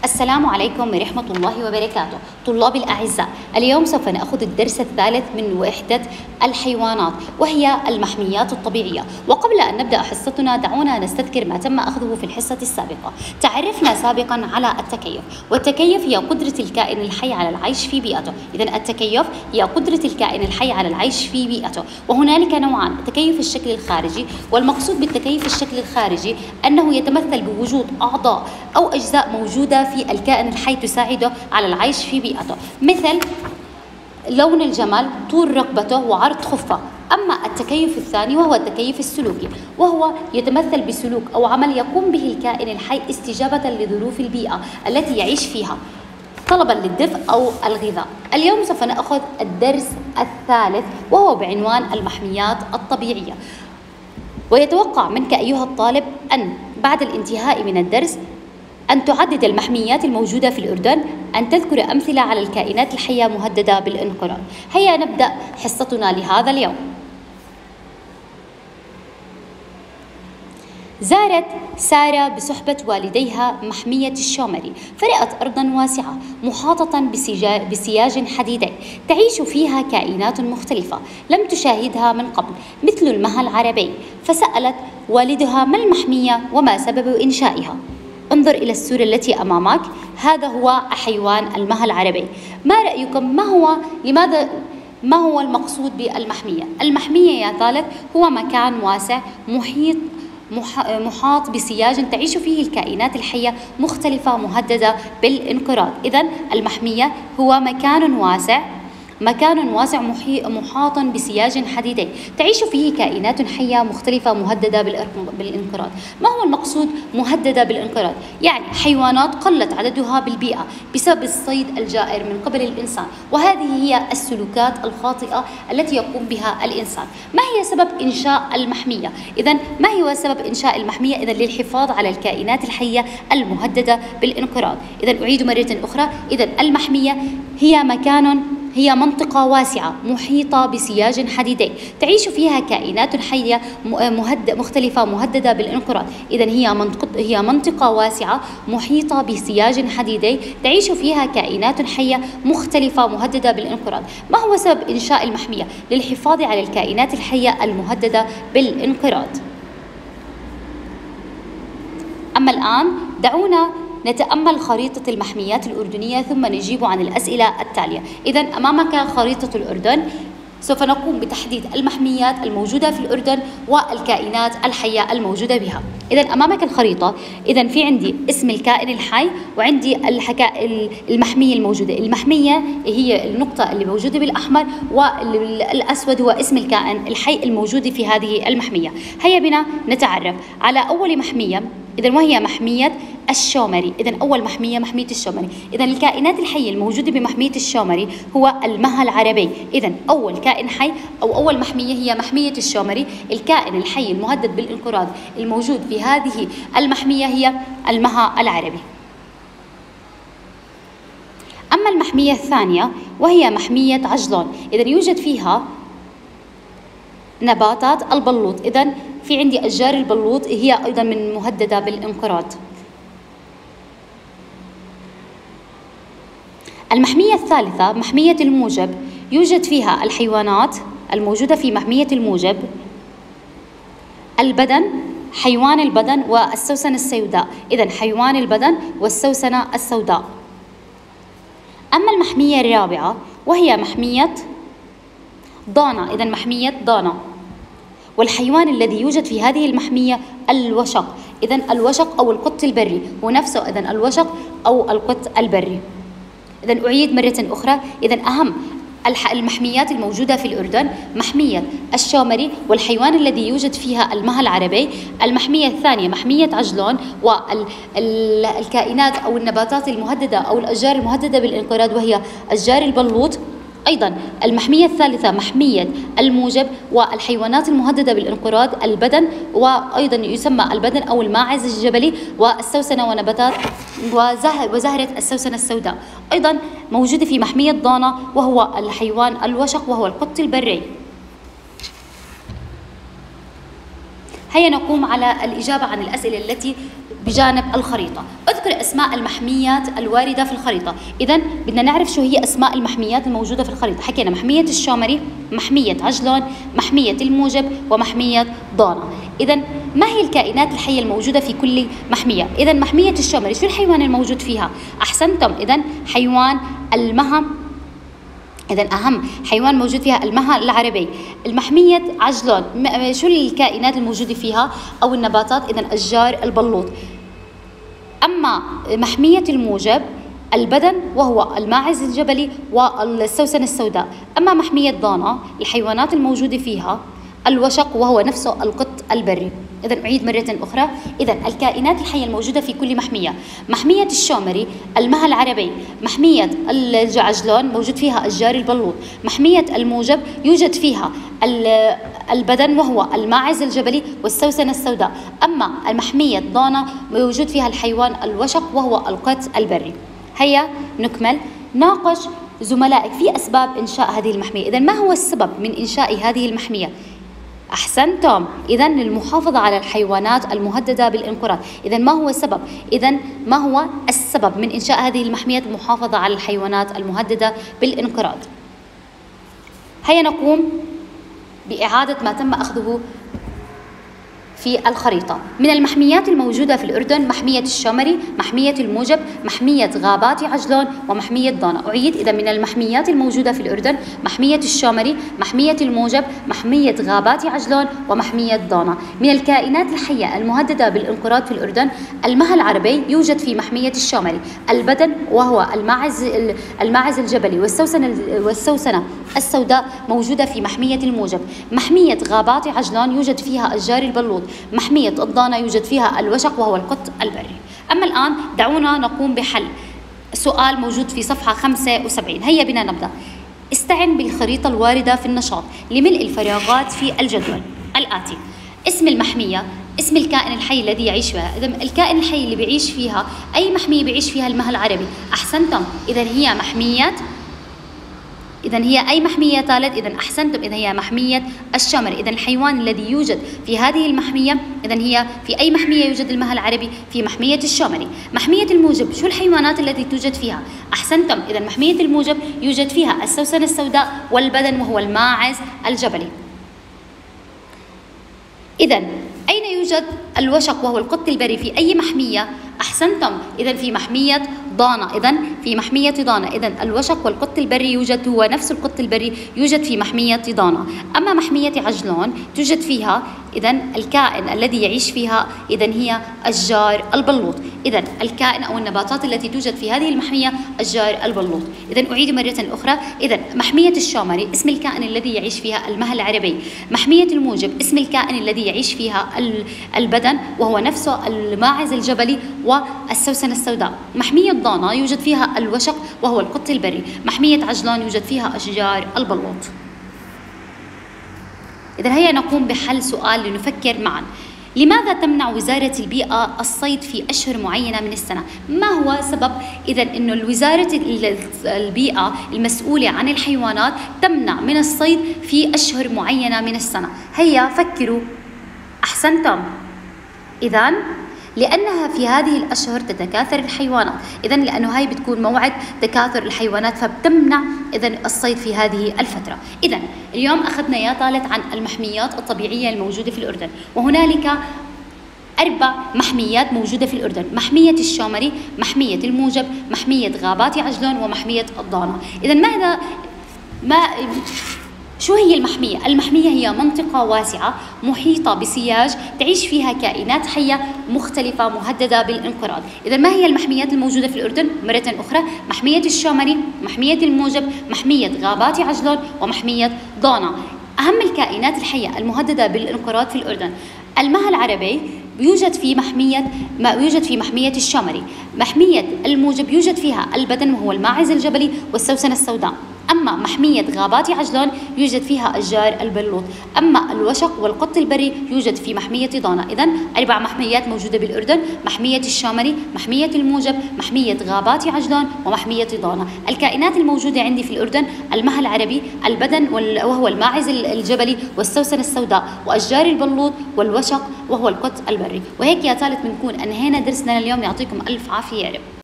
السلام عليكم ورحمة الله وبركاته. طلاب الأعزاء، اليوم سوف نأخذ الدرس الثالث من وحدة الحيوانات وهي المحميات الطبيعية. وقبل أن نبدأ حصتنا دعونا نستذكر ما تم أخذه في الحصة السابقة. تعرفنا سابقا على التكيف، والتكيف هي قدرة الكائن الحي على العيش في بيئته. إذن التكيف هي قدرة الكائن الحي على العيش في بيئته، وهنالك نوعان: تكيف الشكل الخارجي، والمقصود بالتكيف الشكل الخارجي أنه يتمثل بوجود أعضاء أو أجزاء موجودة في الكائن الحي تساعده على العيش في بيئته، مثل لون الجمل، طول رقبته، وعرض خفه. أما التكيف الثاني وهو التكيف السلوكي، وهو يتمثل بسلوك أو عمل يقوم به الكائن الحي استجابة لظروف البيئة التي يعيش فيها طلبا للدفء أو الغذاء. اليوم سوف نأخذ الدرس الثالث وهو بعنوان المحميات الطبيعية. ويتوقع منك أيها الطالب أن بعد الانتهاء من الدرس أن تعدد المحميات الموجودة في الأردن، أن تذكر أمثلة على الكائنات الحية مهددة بالانقراض. هيا نبدأ حصتنا لهذا اليوم. زارت سارة بصحبة والديها محمية الشومري، فرأت أرضاً واسعة محاطة بسياج حديدي تعيش فيها كائنات مختلفة لم تشاهدها من قبل، مثل المها العربي. فسألت والدها ما المحمية وما سبب إنشائها؟ انظر إلى الصورة التي أمامك، هذا هو حيوان المها العربي. ما رأيكم؟ ما هو المقصود بالمحمية؟ المحمية يا طالب هو مكان واسع محاط بسياج تعيش فيه الكائنات الحية مختلفة مهددة بالانقراض. إذن المحمية هو مكان واسع محاط بسياج حديدي تعيش فيه كائنات حية مختلفة مهددة بالانقراض. ما هو المقصود مهددة بالانقراض؟ يعني حيوانات قلت عددها بالبيئة بسبب الصيد الجائر من قبل الإنسان، وهذه هي السلوكات الخاطئة التي يقوم بها الإنسان. ما هي سبب إنشاء المحمية؟ إذن ما هو سبب إنشاء المحمية؟ إذن للحفاظ على الكائنات الحية المهددة بالانقراض. إذن أعيد مرة أخرى، إذن المحمية هي منطقة واسعة محيطة بسياج حديدي تعيش فيها كائنات حية مختلفة مهددة بالانقراض. إذن هي منطقة واسعة محيطة بسياج حديدي تعيش فيها كائنات حية مختلفة مهددة بالانقراض. ما هو سبب إنشاء المحمية؟ للحفاظ على الكائنات الحية المهددة بالانقراض. أما الآن دعونا نتأمل خريطة المحميات الأردنية ثم نجيب عن الأسئلة التالية. إذن أمامك خريطة الأردن، سوف نقوم بتحديد المحميات الموجودة في الأردن والكائنات الحية الموجودة بها. إذن أمامك الخريطة، إذن في عندي اسم الكائن الحي وعندي المحمية الموجودة. المحمية هي النقطة اللي موجودة بالأحمر، والأسود هو اسم الكائن الحي الموجود في هذه المحمية. هيا بنا نتعرف على أول محمية، إذن وهي محمية الشومري. إذن أول محمية الشومري. إذن الكائنات الحية الموجودة بمحمية الشومري هو المها العربي. إذن أول كائن حي أو أول محمية هي محمية الشومري. الكائن الحي المهدد بالانقراض الموجود في هذه المحمية هي المها العربي. أما المحمية الثانية وهي محمية عجلون، إذن يوجد فيها نباتات البلوط. إذن في عندي أشجار البلوط هي أيضا من مهددة بالانقراض. المحمية الثالثة محمية الموجب، يوجد فيها الحيوانات الموجودة في محمية الموجب: البدن، حيوان البدن، والسوسنة السوداء. إذن حيوان البدن والسوسنة السوداء. أما المحمية الرابعة وهي محمية ضانا، إذن محمية ضانا، والحيوان الذي يوجد في هذه المحمية الوشق. إذن الوشق أو القط البري هو نفسه، إذن الوشق أو القط البري. إذن أعيد مرة أخرى، إذن أهم المحميات الموجودة في الأردن محمية الشومري والحيوان الذي يوجد فيها المها العربي. المحمية الثانية محمية عجلون والكائنات أو النباتات المهددة أو الأشجار المهددة بالانقراض وهي أشجار البلوط. أيضا المحمية الثالثة محمية الموجب والحيوانات المهددة بالانقراض: البدن، وأيضا يسمى البدن أو الماعز الجبلي، والسوسنة ونباتات وزهرة السوسنة السوداء. أيضا موجودة في محمية ضانا وهو الحيوان الوشق وهو القط البري. هيا نقوم على الإجابة عن الأسئلة التي بجانب الخريطة. اذكر أسماء المحميات الواردة في الخريطة. إذا بدنا نعرف شو هي أسماء المحميات الموجودة في الخريطة. حكينا محمية الشومري، محمية عجلون، محمية الموجب، ومحمية ضانا. إذا ما هي الكائنات الحية الموجودة في كل محمية؟ إذا محمية الشومري شو الحيوان الموجود فيها؟ أحسنتم، إذا حيوان المها. إذا أهم حيوان موجود فيها المها العربي. المحمية عجلون شو الكائنات الموجودة فيها أو النباتات؟ إذا أشجار البلوط. أما محمية الموجب البدن وهو الماعز الجبلي والسوسن السوداء. أما محمية ضانا الحيوانات الموجودة فيها الوشق وهو نفسه القط البري. إذا أعيد مرة أخرى. إذا الكائنات الحية الموجودة في كل محمية: محمية الشومري المها العربي، محمية العجلون موجود فيها أشجار البلوط، محمية الموجب يوجد فيها البدن وهو الماعز الجبلي والسوسن السوداء. أما المحمية ضانا موجود فيها الحيوان الوشق وهو القط البري. هيا نكمل. ناقش زملائك في أسباب إنشاء هذه المحمية. إذا ما هو السبب من إنشاء هذه المحمية؟ أحسنتم، إذا المحافظة على الحيوانات المهددة بالانقراض. إذا ما هو السبب؟ إذا ما هو السبب من إنشاء هذه المحمية؟ المحافظة على الحيوانات المهددة بالانقراض. هيا نقوم بإعادة ما تم أخذه في الخريطة. من المحميات الموجودة في الأردن محمية الشومري، محمية الموجب، محمية غابات عجلون، ومحمية ضانا. أعيد. إذا من المحميات الموجودة في الأردن محمية الشومري، محمية الموجب، محمية غابات عجلون، ومحمية ضانا. من الكائنات الحية المهددة بالانقراض في الأردن المها العربي يوجد في محمية الشومري، البدن وهو الماعز الجبلي والسوسنة السوداء موجودة في محمية الموجب. محمية غابات عجلون يوجد فيها أشجار البلوط. محمية الضانا يوجد فيها الوشق وهو القط البري. أما الآن دعونا نقوم بحل سؤال موجود في صفحة 75. هيا بنا نبدأ. استعن بالخريطة الواردة في النشاط لملء الفراغات في الجدول الآتي: اسم المحمية، اسم الكائن الحي الذي يعيش فيها. إذا الكائن الحي اللي بيعيش فيها أي محمية بيعيش فيها المها العربي. أحسنتم، إذا هي محمية. إذا هي أي محمية ثالث؟ إذا أحسنتم، إذا هي محمية الشومري. إذا الحيوان الذي يوجد في هذه المحمية، إذا هي في أي محمية يوجد المها العربي؟ في محمية الشومري. محمية الموجب شو الحيوانات التي توجد فيها؟ أحسنتم، إذا محمية الموجب يوجد فيها السوسن السوداء والبدن وهو الماعز الجبلي. إذا أين يوجد الوشق وهو القط البري في أي محمية؟ أحسنتم، إذا في محمية ضانا. إذا في محمية ضانا. إذا الوشق والقط البري يوجد هو نفس القط البري يوجد في محمية ضانا. أما محمية عجلون توجد فيها إذا الكائن الذي يعيش فيها إذا هي أشجار البلوط. إذا الكائن أو النباتات التي توجد في هذه المحمية أشجار البلوط. إذا أعيد مرة أخرى. إذا محمية الشومري اسم الكائن الذي يعيش فيها المها العربي. محمية الموجب اسم الكائن الذي يعيش فيها البدن وهو نفسه الماعز الجبلي والسوسن السوداء. محمية ضانا يوجد فيها الوشق وهو القط البري. محمية عجلون يوجد فيها أشجار البلوط. إذا هيا نقوم بحل سؤال لنفكر معا. لماذا تمنع وزارة البيئة الصيد في أشهر معينة من السنة؟ ما هو سبب إذا إنه وزارة البيئة المسؤولة عن الحيوانات تمنع من الصيد في أشهر معينة من السنة؟ هيا فكروا. أحسنتم، إذا لأنها في هذه الأشهر تتكاثر الحيوانات. إذا لأنه هاي بتكون موعد تكاثر الحيوانات فبتمنع إذا الصيد في هذه الفترة. إذا اليوم أخذنا يا طالت عن المحميات الطبيعية الموجودة في الأردن، وهنالك 4 محميات موجودة في الأردن: محمية الشومري، محمية الموجب، محمية غابات عجلون، ومحمية الضانا. إذا شو هي المحمية؟ المحمية هي منطقة واسعة محيطة بسياج تعيش فيها كائنات حية مختلفة مهددة بالانقراض. إذا ما هي المحميات الموجودة في الأردن؟ مرة أخرى: محمية الشومري، محمية الموجب، محمية غابات عجلون، ومحمية ضانا. أهم الكائنات الحية المهددة بالانقراض في الأردن المها العربي يوجد في محمية الشومري. محمية الموجب يوجد فيها البدن وهو الماعز الجبلي والسوسن السوداء. أما محمية غابات عجلون يوجد فيها أشجار البلوط. أما الوشق والقط البري يوجد في محمية ضانا. إذن 4 محميات موجودة بالأردن: محمية الشامري، محمية الموجب، محمية غابات عجلون، ومحمية ضانا. الكائنات الموجودة عندي في الأردن: المها العربي، البدن وهو الماعز الجبلي، والسوسنة السوداء، وأشجار البلوط، والوشق وهو القط البري. وهيك يا ثالث بنكون أنهينا درسنا اليوم. يعطيكم ألف عافية يا رب.